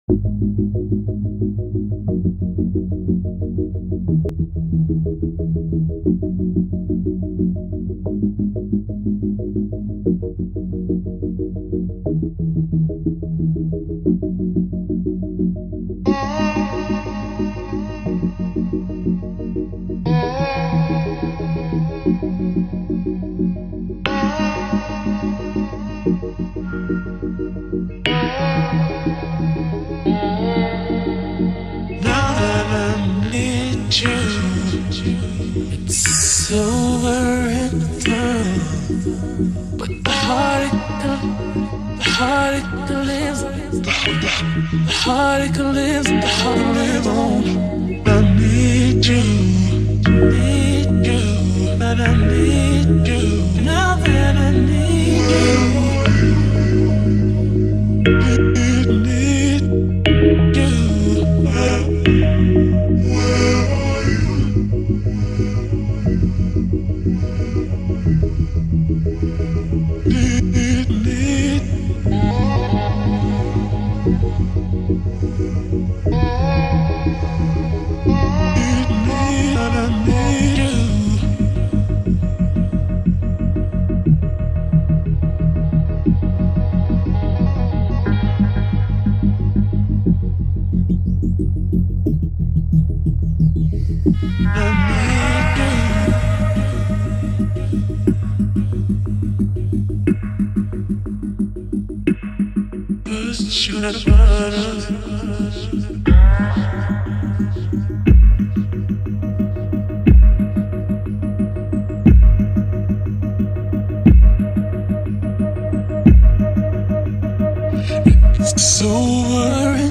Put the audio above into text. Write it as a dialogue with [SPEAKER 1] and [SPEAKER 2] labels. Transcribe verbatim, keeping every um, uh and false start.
[SPEAKER 1] It's over and done, but the heartache, the heartache lives, the heartache lives, the heart lives on. I need you, need you, but I need you now that I need you. Need you. Where are you? Need, need. Need, need, but I need you. You not about us. It's over.